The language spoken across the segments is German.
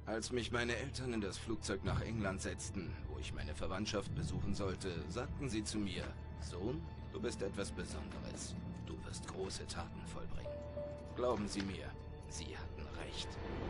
Als mich meine Eltern in das Flugzeug nach England setzten, wo ich meine Verwandtschaft besuchen sollte, sagten sie zu mir, Sohn, du bist etwas Besonderes. Du wirst große Taten vollbringen. Glauben Sie mir, sie hatten recht.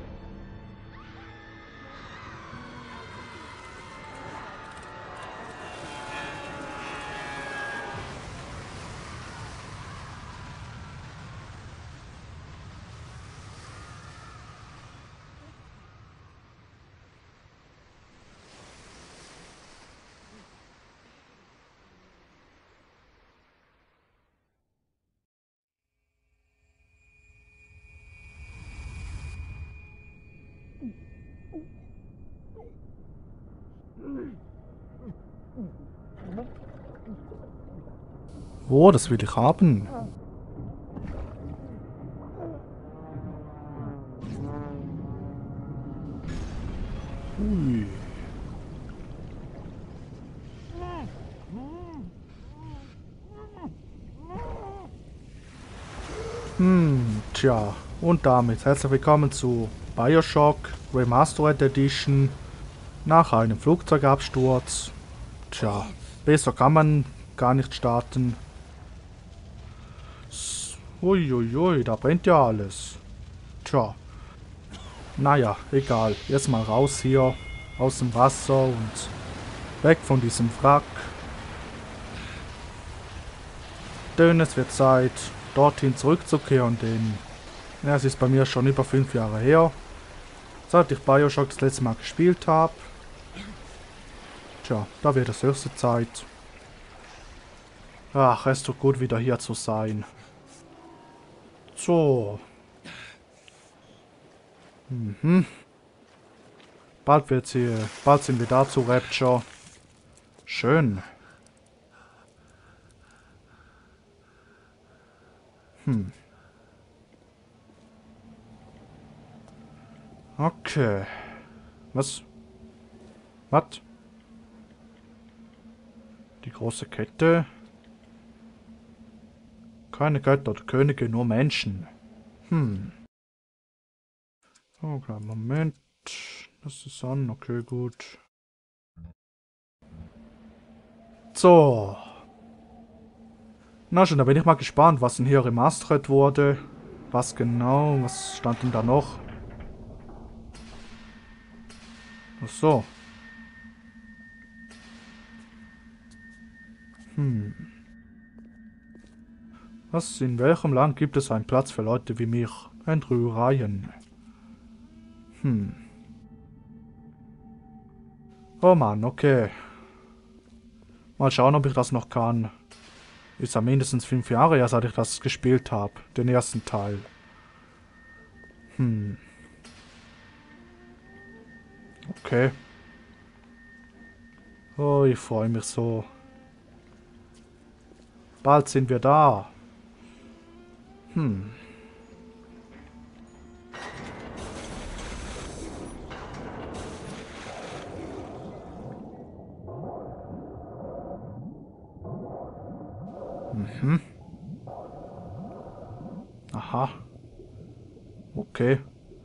Oh, das will ich haben. Ui. Tja. Und damit herzlich willkommen zu BioShock Remastered Edition nach einem Flugzeugabsturz. Tja, besser kann man gar nicht starten. Uiuiui, da brennt ja alles. Tja. Naja, egal. Jetzt mal raus hier aus dem Wasser und weg von diesem Wrack. Denn es wird Zeit, dorthin zurückzukehren, denn ja, es ist bei mir schon über 5 Jahre her, seit ich BioShock das letzte Mal gespielt habe. Tja, da wird es höchste Zeit. Ach, es tut gut, wieder hier zu sein. So. Bald sind wir da zu Rapture. Schön. Okay. Was? Was? Die große Kette? Keine Götter oder Könige, nur Menschen. Oh, kleinen Moment. Das ist an. Okay, gut. So. Na schon, da bin ich mal gespannt, was denn hier remastered wurde. Was genau? Was stand denn da noch? Ach so. Was? In welchem Land gibt es einen Platz für Leute wie mich? Andrew Ryan. Oh Mann, okay. Mal schauen, ob ich das noch kann. Ist ja mindestens 5 Jahre her, seit ich das gespielt habe. Den ersten Teil. Okay. Oh, ich freue mich so. Bald sind wir da. Aha. Okay.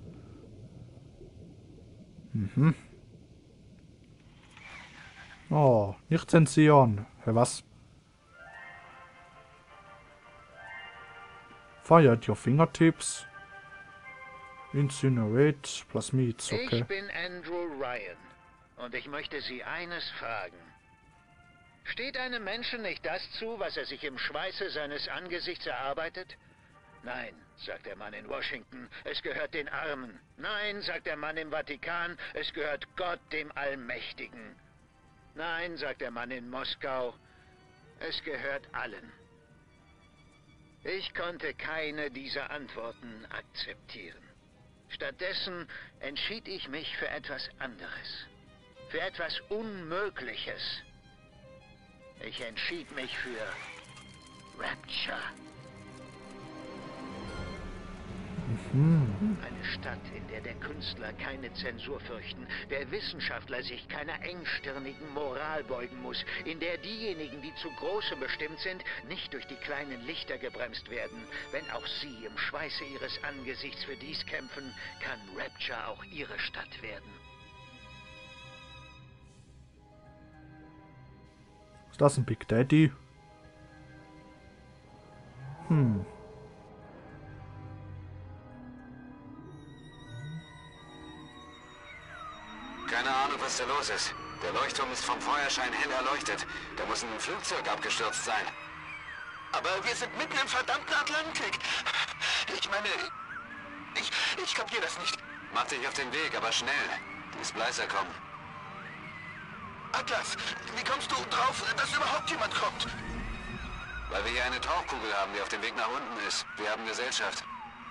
Oh, nicht zensieren. Hä, was? Fire at your fingertips. Incinerate Plasmids, okay. Ich bin Andrew Ryan und ich möchte Sie eines fragen. Steht einem Menschen nicht das zu, was er sich im Schweiße seines Angesichts erarbeitet? Nein, sagt der Mann in Washington, es gehört den Armen. Nein, sagt der Mann im Vatikan, es gehört Gott, dem Allmächtigen. Nein, sagt der Mann in Moskau, es gehört allen. Ich konnte keine dieser Antworten akzeptieren. Stattdessen entschied ich mich für etwas anderes. Für etwas Unmögliches. Ich entschied mich für Rapture. Eine Stadt, in der der Künstler keine Zensur fürchten, der Wissenschaftler sich keiner engstirnigen Moral beugen muss, in der diejenigen, die zu Großem bestimmt sind, nicht durch die kleinen Lichter gebremst werden. Wenn auch sie im Schweiße ihres Angesichts für dies kämpfen, kann Rapture auch ihre Stadt werden. Ist das ein Big Daddy? Keine Ahnung, was da los ist. Der Leuchtturm ist vom Feuerschein hell erleuchtet. Da muss ein Flugzeug abgestürzt sein. Aber wir sind mitten im verdammten Atlantik. Ich meine, ich kapier das nicht. Mach dich auf den Weg, aber schnell. Die Splicer kommen. Atlas, wie kommst du drauf, dass überhaupt jemand kommt? Weil wir hier eine Tauchkugel haben, die auf dem Weg nach unten ist. Wir haben Gesellschaft.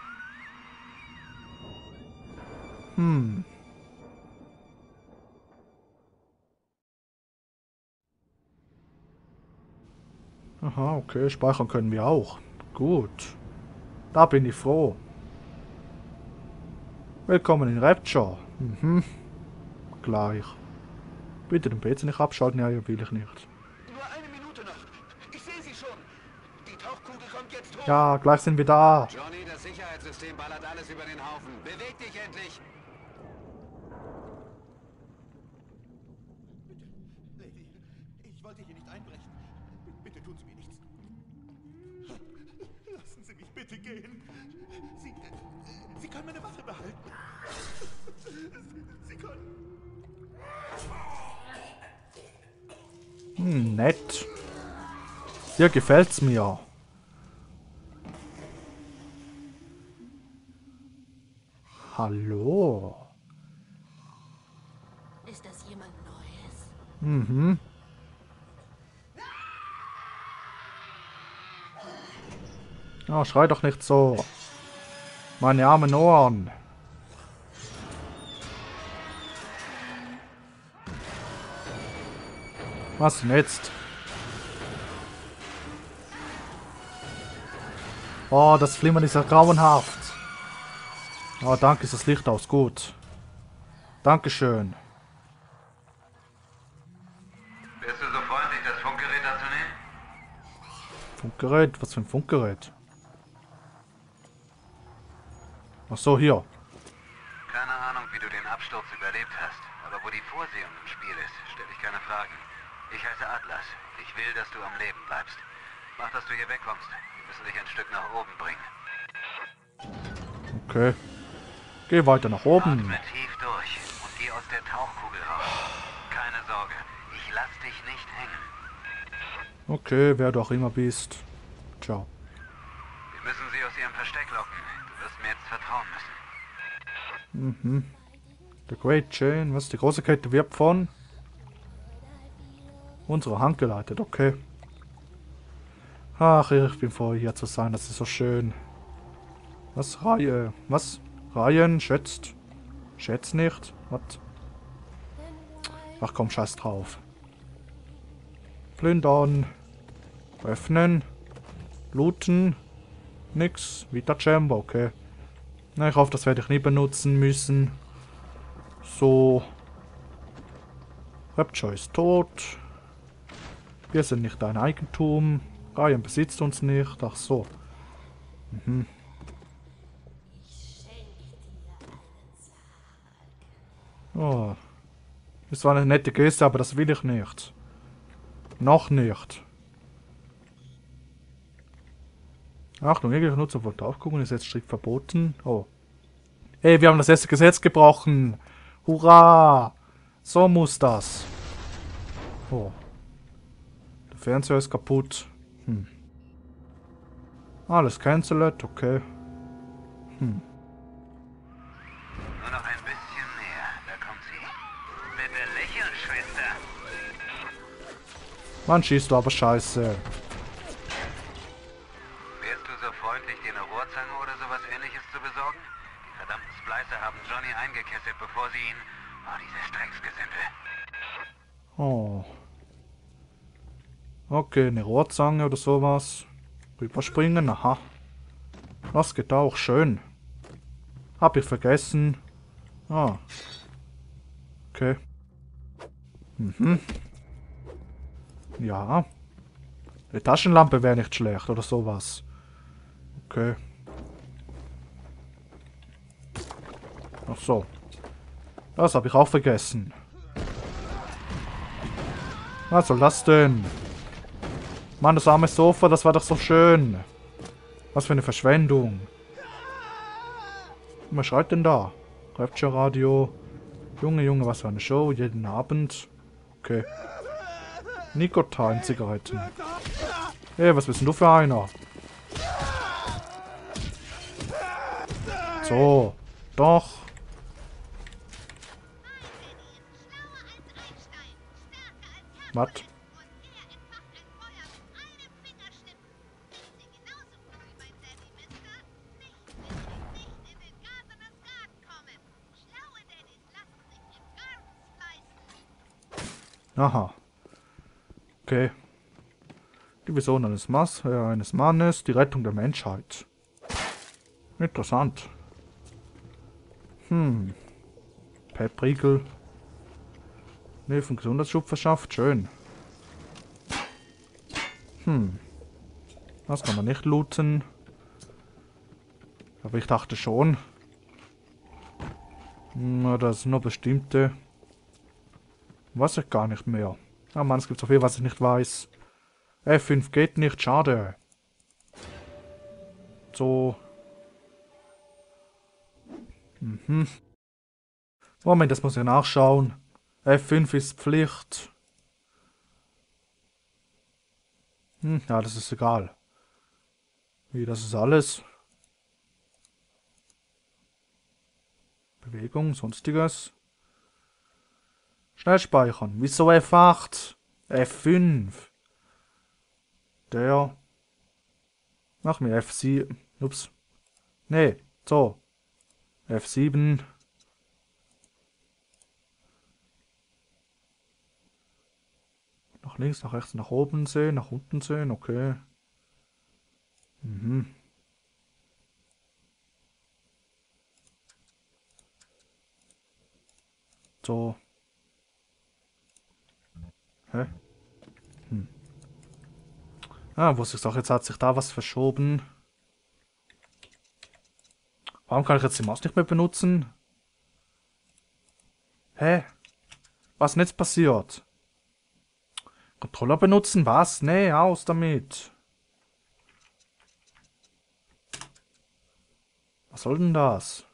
Aha, okay, speichern können wir auch. Gut. Da bin ich froh. Willkommen in Rapture. Gleich. Bitte den PC nicht abschalten, ja, will ich nicht. Nur eine Minute noch. Ich sehe sie schon. Die Tauchkugel kommt jetzt hoch. Ja, gleich sind wir da. Johnny, das Sicherheitssystem ballert alles über den Haufen. Beweg dich endlich! Lady, ich wollte hier nicht einbrechen. Bitte tun Sie mir nichts. Lassen Sie mich bitte gehen. Sie können meine Waffe behalten. Sie können... Nett. Dir gefällt's mir. Hallo. Ist das jemand Neues? Oh, schrei doch nicht so. Meine armen Ohren. Was denn jetzt? Oh, das Flimmern ist ja grauenhaft. Oh, danke, ist das Licht aus. Gut. Dankeschön. Bist du so freundlich, das Funkgerät anzunehmen? Funkgerät? Was für ein Funkgerät? Ach so, hier. Keine Ahnung, wie du den Absturz überlebt hast. Aber wo die Vorsehung im Spiel ist, stelle ich keine Fragen. Ich heiße Atlas. Ich will, dass du am Leben bleibst. Mach, dass du hier wegkommst. Wir müssen dich ein Stück nach oben bringen. Okay. Geh weiter nach oben. Atme tief durch und geh aus der Tauchkugel raus. Keine Sorge, ich lass dich nicht hängen. Okay, wer du auch immer bist. Ciao. Wir müssen sie aus ihrem Versteck locken. Du wirst mir jetzt vertrauen müssen. The Great Chain. Was? Die große Kette wird von unserer Hand geleitet. Okay. Ach, ich bin froh, hier zu sein. Das ist so schön. Was? Reihe? Was? Reihen? Schätzt? Schätzt nicht? Was? Ach komm, scheiß drauf. Plündern. Öffnen. Looten. Nix. Wieder Chamber, okay. Na, ich hoffe, das werde ich nie benutzen müssen. So. Rapture ist tot. Wir sind nicht dein Eigentum. Ryan besitzt uns nicht. Ach so. Oh. Das war eine nette Geste, aber das will ich nicht. Noch nicht. Achtung, jegliche Nutzung von Tauchkugeln ist jetzt strikt verboten. Oh. Ey, wir haben das erste Gesetz gebrochen. Hurra! So muss das. Oh. Der Fernseher ist kaputt. Alles cancelled, okay. Nur noch ein bisschen näher. Da kommt sie. Bitte lächeln, Schwester. Mann, schießt du aber scheiße. Wärst du so freundlich, dir eine Rohrzange oder sowas Ähnliches zu besorgen? Die verdammten Splicer haben Johnny eingekesselt, bevor sie ihn... Oh, dieses Drecksgesindel. Oh. Okay, eine Rohrzange oder sowas. Rüberspringen, aha. Das geht auch schön. Hab ich vergessen. Ah. Okay. Mhm. Ja. Eine Taschenlampe wäre nicht schlecht oder sowas. Okay. Ach so. Das habe ich auch vergessen. Was soll das denn? Mann, das arme Sofa, das war doch so schön. Was für eine Verschwendung. Was schreit denn da? Rapture Radio. Junge, Junge, was für eine Show. Jeden Abend. Okay. Nikotin-Zigaretten. Hey, was bist denn du für einer? So. Doch. Was? Aha. Okay. Die Vision eines Mannes, die Rettung der Menschheit. Interessant. Pep-Riegel. Ne, von Gesundheitsschub verschafft. Schön. Das kann man nicht looten. Aber ich dachte schon. Das sind nur bestimmte. Weiß ich gar nicht mehr. Ah Mann, es gibt so viel, was ich nicht weiß. F5 geht nicht, schade. So. Moment, das muss ich nachschauen. F5 ist Pflicht. Ja, das ist egal. Wie, das ist alles. Bewegung, sonstiges. Schnell speichern. Wieso F8? F5. Der. Mach mir F7. Ups. Nee, so. F7. Nach links, nach rechts, nach oben sehen, nach unten sehen, okay. So. Hä? Ah, wusste ich doch, jetzt hat sich da was verschoben. Warum kann ich jetzt die Maus nicht mehr benutzen? Hä? Was ist denn jetzt passiert? Controller benutzen? Was? Nee, aus damit. Was soll denn das?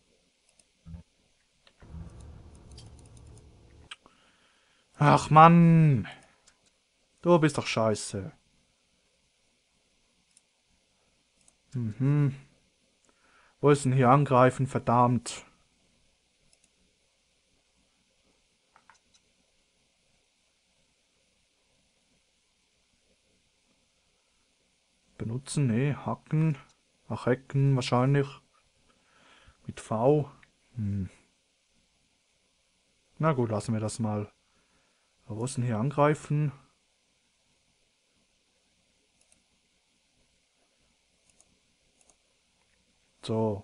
Ach Mann. Du bist doch scheiße. Wo ist denn hier angreifen? Verdammt. Benutzen? Nee, hacken. Ach, hacken wahrscheinlich. Mit V. Na gut, lassen wir das mal. Wo ist denn hier angreifen? So.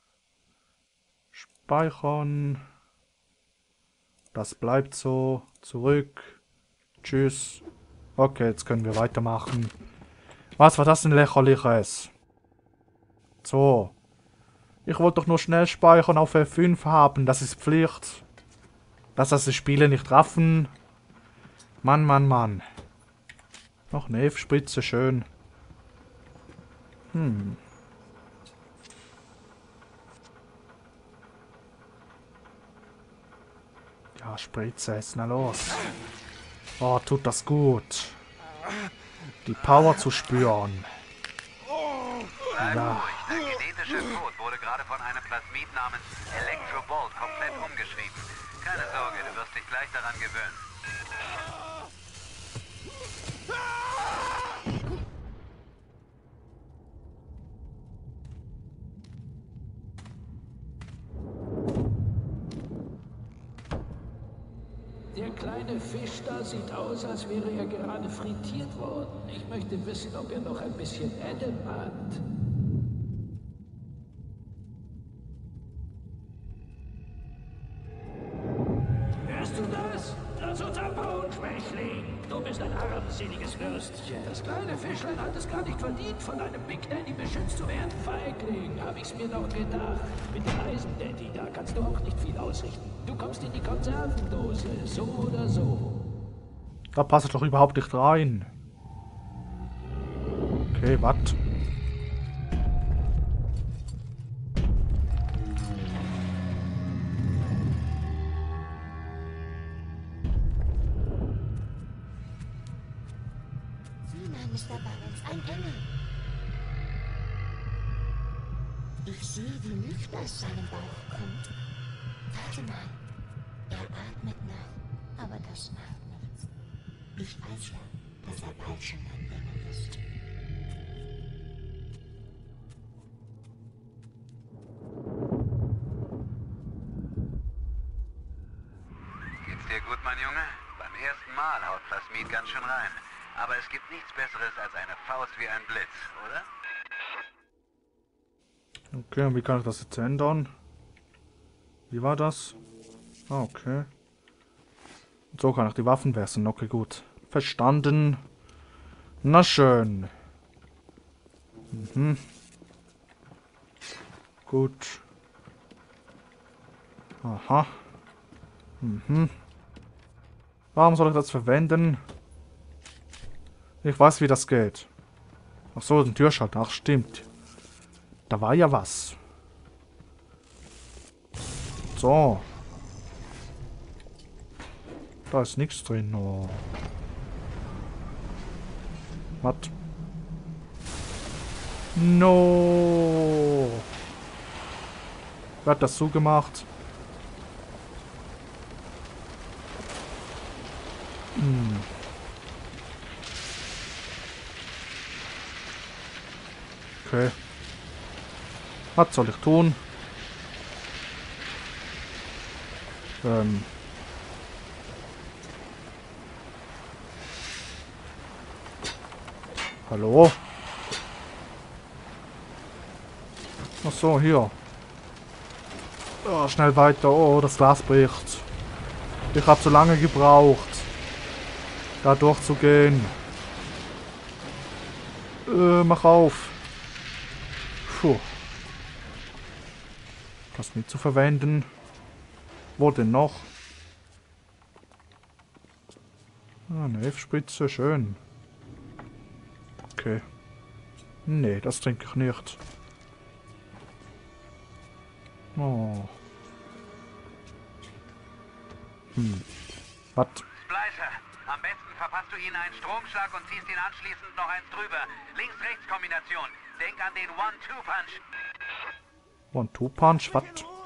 Speichern. Das bleibt so. Zurück. Tschüss. Okay, jetzt können wir weitermachen. Was war das denn lächerliches? So. Ich wollte doch nur schnell speichern auf F5 haben. Das ist Pflicht. Dass das die Spiele nicht raffen. Mann, Mann, Mann. Noch eine F-Spritze, schön. Ja, Spritze ist na los. Oh, tut das gut. Die Power zu spüren. Bleib ruhig. Dein genetischer Code wurde gerade von einem Plasmid namens Electrobolt komplett umgeschrieben. Keine Sorge, du wirst dich gleich daran gewöhnen. Der kleine Fisch da sieht aus, als wäre er gerade frittiert worden. Ich möchte wissen, ob er noch ein bisschen Adam hat. Mistchen. Das kleine Fischlein hat es gar nicht verdient, von einem Big Daddy beschützt zu werden. Feigling, hab ich's mir doch gedacht. Mit dem Eisendaddy, da kannst du auch nicht viel ausrichten. Du kommst in die Konservendose, so oder so. Da passt er doch überhaupt nicht rein. Okay, was? Mr. Barnes, ein Engel. Ich sehe, wie Licht aus seinem Bauch kommt. Warte mal. Er atmet noch, aber das macht nichts. Ich weiß ja, dass er bald schon ein Engel ist. Geht's dir gut, mein Junge? Beim ersten Mal haut Plasmid ganz schön rein. Aber es gibt nichts Besseres als eine Faust wie ein Blitz, oder? Okay, und wie kann ich das jetzt ändern? Wie war das? Ah, okay. Und so kann ich die Waffen wechseln. Okay, gut. Verstanden. Na schön. Mhm. Gut. Aha. Mhm. Warum soll ich das verwenden? Ich weiß, wie das geht. Ach so, ein Türschalter. Ach, stimmt. Da war ja was. So. Da ist nichts drin. Oh. Was? No. Wer hat das zugemacht? Hm. Okay. Was soll ich tun? Hallo? Ach so, hier. Oh, schnell weiter. Oh, das Glas bricht. Ich habe so lange gebraucht, da durchzugehen. Mach auf. Puh. Das nicht zu verwenden. Wo denn noch? Ah, eine F-Spritze, schön. Okay. Nee, das trinke ich nicht. Oh. Was? Splicer, am besten verpasst du ihnen einen Stromschlag und ziehst ihn anschließend noch eins drüber. Links-Rechts-Kombination. Denk an den One-Two-Punch. One-Two-Punch, was?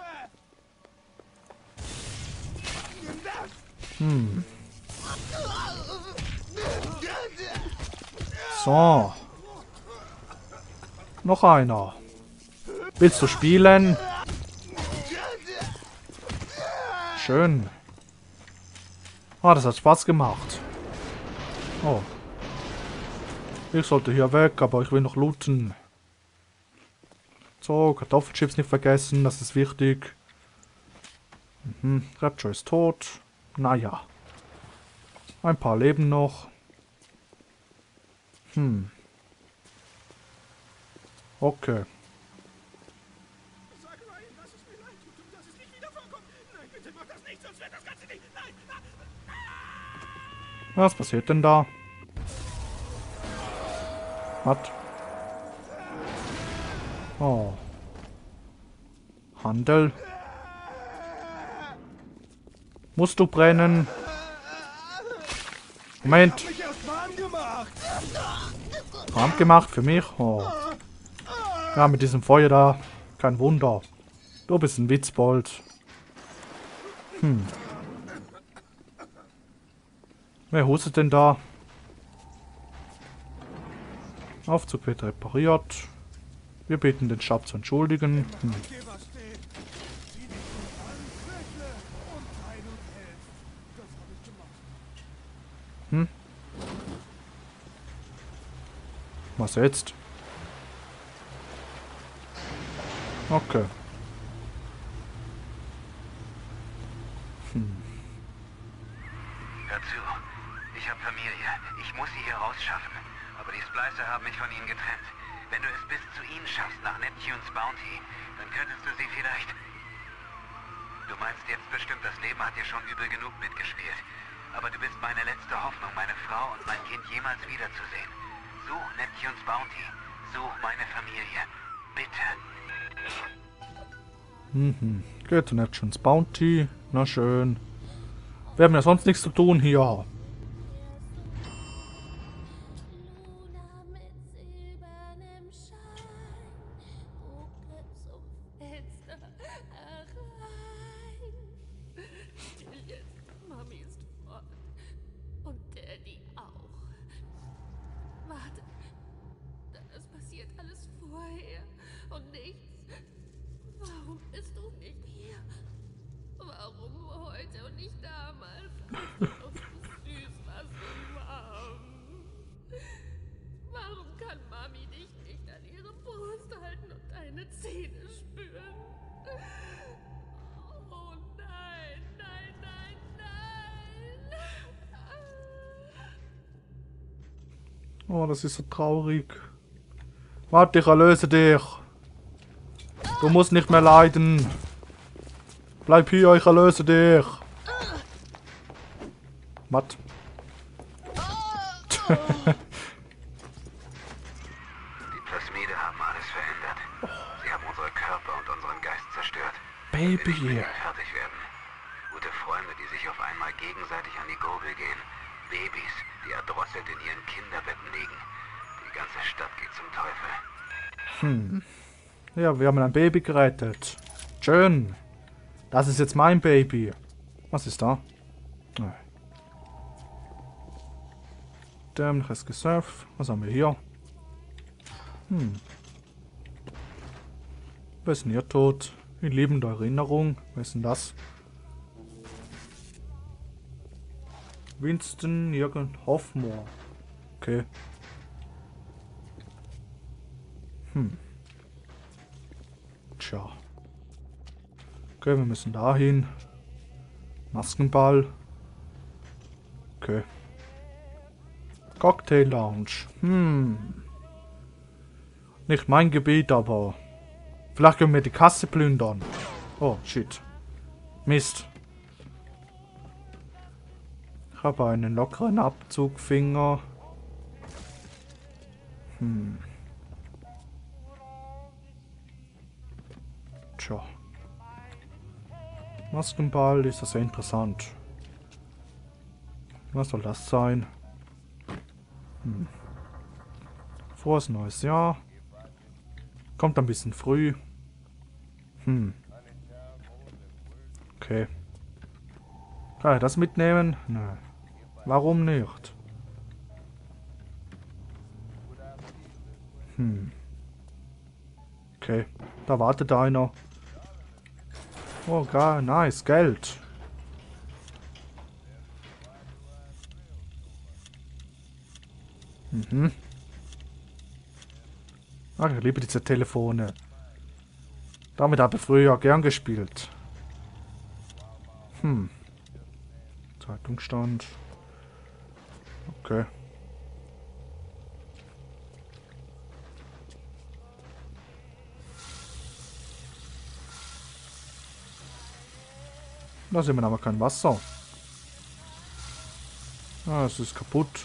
So. Noch einer. Willst du spielen? Schön. Ah, das hat Spaß gemacht. Oh. Ich sollte hier weg, aber ich will noch looten. So, Kartoffelchips nicht vergessen, das ist wichtig. Rapture ist tot. Naja. Ein paar leben noch. Okay. Was passiert denn da? Was? Oh. Handel. Musst du brennen? Moment. Warm gemacht für mich? Oh. Ja, mit diesem Feuer da. Kein Wunder. Du bist ein Witzbold. Wer hustet denn da? Aufzug wird repariert. Wir bitten den Stab zu entschuldigen. Was jetzt? Okay. Hör zu. Ich habe Familie. Ich muss sie hier rausschaffen. Aber die Splicer haben mich von ihnen getrennt. Wenn du es bis zu ihnen schaffst, nach Neptunes Bounty, dann könntest du sie vielleicht... Du meinst jetzt bestimmt, das Leben hat dir schon übel genug mitgespielt. Aber du bist meine letzte Hoffnung, meine Frau und mein Kind jemals wiederzusehen. Such Neptunes Bounty. Such meine Familie. Bitte. Geht zu Neptunes Bounty. Na schön. Wir haben ja sonst nichts zu tun hier. Oh, das ist so traurig. Warte, ich erlöse dich. Du musst nicht mehr leiden. Bleib hier, ich erlöse dich. Matt. Die Plasmide haben alles verändert. Sie haben unsere Körper und unseren Geist zerstört. Baby. Wir müssen fertig werden. Gute Freunde, die sich auf einmal gegenseitig an die Gurgel gehen. Babys, die erdrosselt in ihren Kinderbetten liegen. Die ganze Stadt geht zum Teufel. Ja, wir haben ein Baby gerettet. Schön. Das ist jetzt mein Baby. Was ist da? Dämliches Gesurf. Was haben wir hier? Wer ist denn hier tot? In liebender Erinnerung. Wer ist denn das? Winston Jürgen Hoffmore. Okay. Tja. Okay, wir müssen dahin. Maskenball. Okay. Cocktail Lounge. Nicht mein Gebiet, aber... Vielleicht können wir die Kasse plündern. Oh, shit. Mist. Ich habe einen lockeren Abzugfinger. Tja. Maskenball ist das sehr interessant. Was soll das sein? Frohes neues Jahr. Kommt ein bisschen früh. Okay. Kann ich das mitnehmen? Nein. Warum nicht? Okay. Da wartet einer. Oh, geil. Nice. Geld. Ach, ich liebe diese Telefone. Damit habe ich früher gern gespielt. Zeitungsstand. Okay. Da sehen wir aber kein Wasser. Ah, es ist kaputt.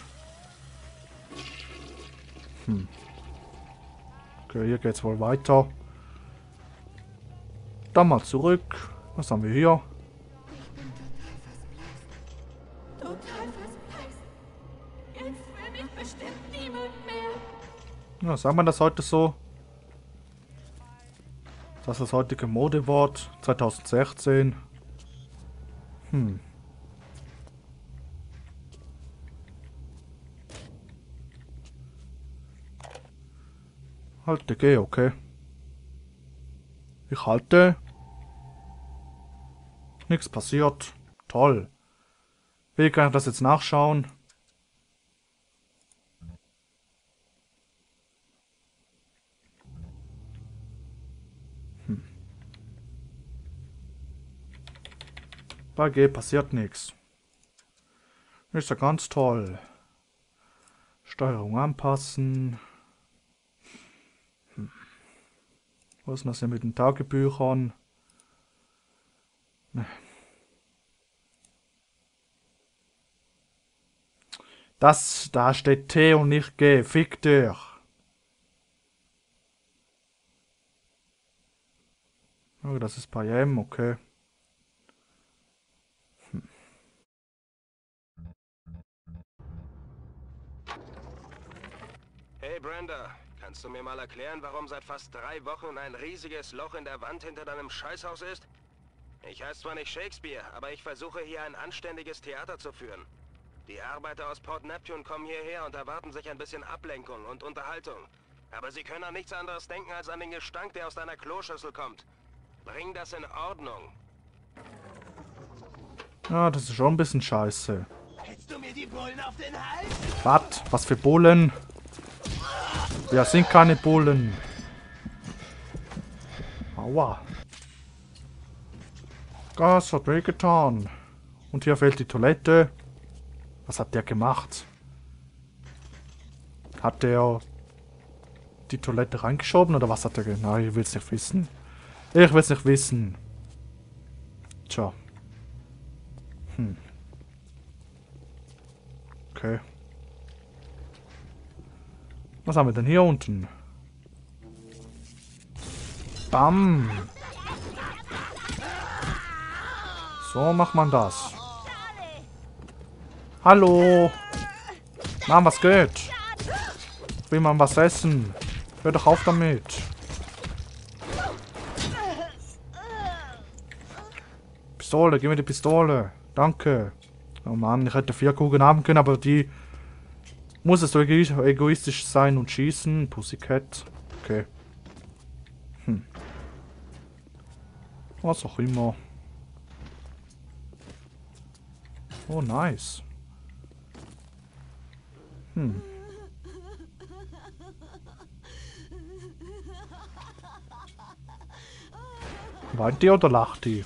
Okay, hier geht's wohl weiter. Dann mal zurück. Was haben wir hier? Total verspeist. Jetzt will mich bestimmt niemand mehr. Ja, sagt man das heute so? Das ist das heutige Modewort 2016. Halte G, okay. Ich halte. Nichts passiert. Toll. Wie kann ich das jetzt nachschauen? Bei G passiert nichts. Ist ja ganz toll. Steuerung anpassen. Was ist das denn mit den Tagebüchern? Ne. Da steht T und nicht G. Fick dich. Oh, das ist bei M, okay. Hey Brenda, kannst du mir mal erklären, warum seit fast 3 Wochen ein riesiges Loch in der Wand hinter deinem Scheißhaus ist? Ich heiße zwar nicht Shakespeare, aber ich versuche hier ein anständiges Theater zu führen. Die Arbeiter aus Port Neptune kommen hierher und erwarten sich ein bisschen Ablenkung und Unterhaltung. Aber sie können an nichts anderes denken als an den Gestank, der aus deiner Kloschüssel kommt. Bring das in Ordnung. Ja, das ist schon ein bisschen scheiße. Hältst du mir die Bullen auf den Hals? Was? Was für Bullen? Wir sind keine Bullen. Aua. Das hat weh getan. Und hier fehlt die Toilette. Was hat der gemacht? Hat der die Toilette reingeschoben oder was hat er gemacht? Nein, ich will es nicht wissen. Ich will es nicht wissen. Tja. Okay. Was haben wir denn hier unten? Bam. So macht man das. Hallo. Na, was geht? Will man was essen? Hör doch auf damit. Pistole, gib mir die Pistole. Danke. Oh Mann, ich hätte 4 Kugeln haben können, aber die muss es so egoistisch sein und schießen. Pussycat. Okay. Was auch immer. Oh, nice. Weint die oder lacht die?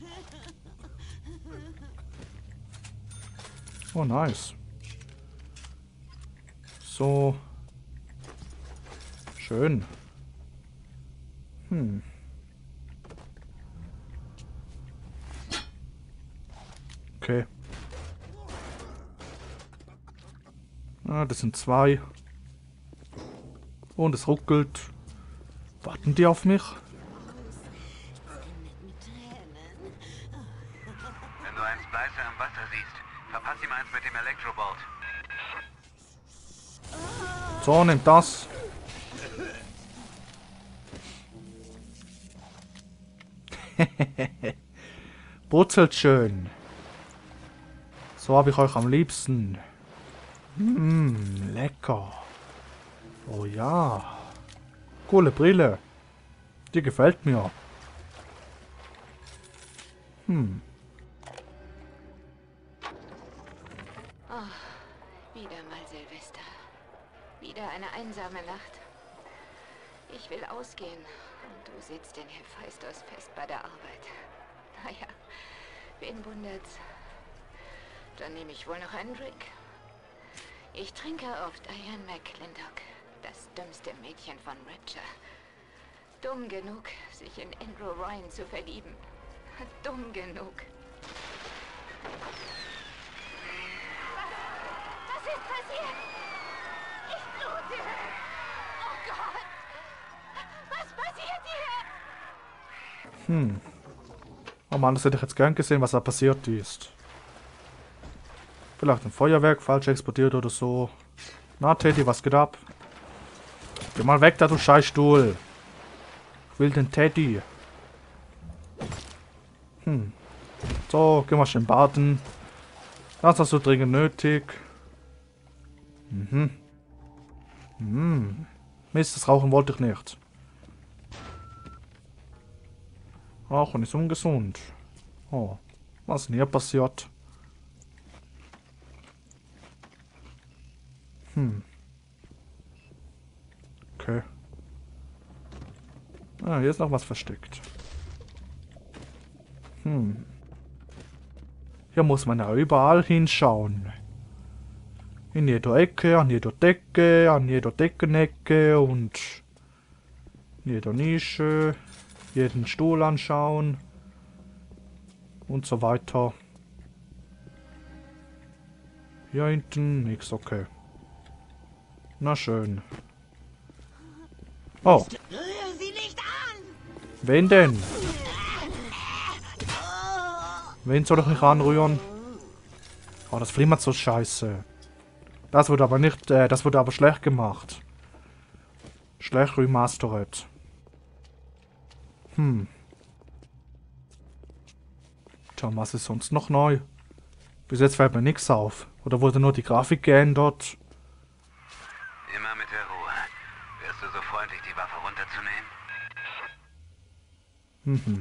Oh, nice. So. Schön. Okay. Ah, das sind 2. Und es ruckelt. Warten die auf mich? Wenn du einen Splicer im Wasser siehst, verpass ihm eins mit dem Elektrobolt. So, nimm das. Brutzelt schön. So habe ich euch am liebsten. Lecker. Oh ja. Coole Brille. Die gefällt mir. Oh, wieder mal Silvester. Wieder eine einsame Nacht. Ich will ausgehen und du sitzt in Hephaistos fest bei der Arbeit. Naja, wen wundert's? Dann nehme ich wohl noch einen Drink. Ich trinke auf Diane McClintock, das dümmste Mädchen von Rapture. Dumm genug, sich in Andrew Ryan zu verlieben. Dumm genug. Was ist passiert? Ich blute. Oh Gott. Was passiert hier? Oh Mann, das hätte ich jetzt gern gesehen, was da passiert ist. Vielleicht ein Feuerwerk falsch explodiert oder so. Na, Teddy, was geht ab? Geh mal weg da, du Scheißstuhl. Ich will den Teddy. So, geh mal schön baden. Das hast du dringend nötig. Mist, das Rauchen wollte ich nicht. Rauchen ist ungesund. Oh, was ist denn hier passiert? Okay. Ah, hier ist noch was versteckt. Hier muss man ja überall hinschauen. In jeder Ecke, an jeder Decke, an jeder Deckenecke und in jeder Nische, jeden Stuhl anschauen und so weiter. Hier hinten nichts, okay. Na schön. Oh. Rühr sie nicht an! Wen denn? Wen soll ich nicht anrühren? Oh, das flimmert so scheiße. Das wurde aber nicht, das wurde aber schlecht gemacht. Schlecht remastered. Tja, was ist sonst noch neu? Bis jetzt fällt mir nichts auf. Oder wurde nur die Grafik geändert? Immer mit der Ruhe. Wärst du so freundlich, die Waffe runterzunehmen?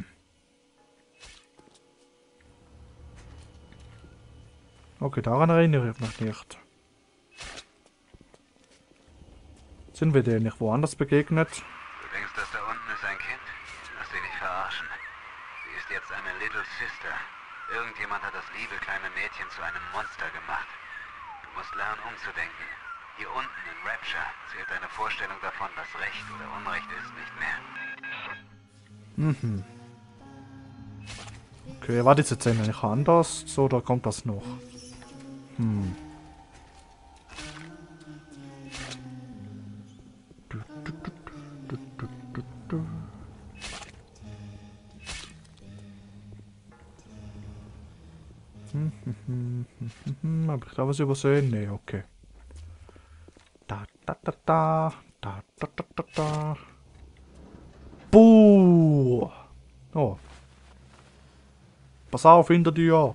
Okay, daran erinnere ich mich nicht. Sind wir denen nicht woanders begegnet? Du denkst, das da unten ist ein Kind? Lass dich nicht verarschen. Sie ist jetzt eine Little Sister. Irgendjemand hat das liebe kleine Mädchen zu einem Monster gemacht. Du musst lernen, umzudenken. Hier unten in Rapture zählt deine Vorstellung davon, was Recht oder Unrecht ist, nicht mehr. Okay, war diese Szene nicht anders? Oder kommt das noch? Hab ich da was übersehen? Nee, okay. Da. Buh! Oh. Pass auf, hinter dir!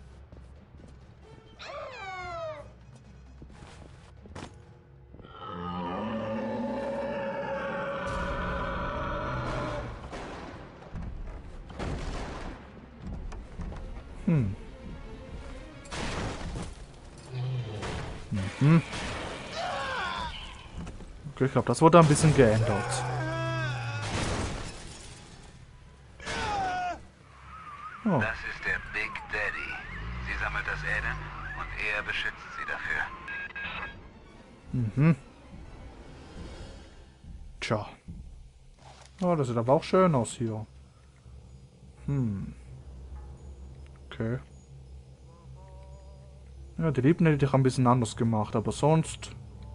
Okay, ich glaube, das wurde ein bisschen geändert. Oh. Das ist der Big Daddy. Sie sammelt das Eden und er beschützt sie dafür. Tja. Oh, das sieht aber auch schön aus hier. Okay. Ja, die Lieben hätte ich ein bisschen anders gemacht, aber sonst...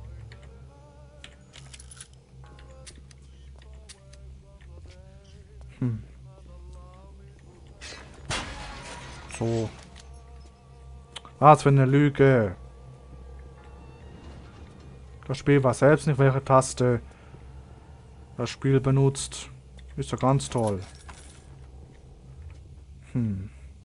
So. Was für eine Lüge. Das Spiel weiß selbst nicht, welche Taste das Spiel benutzt. Ist ja ganz toll.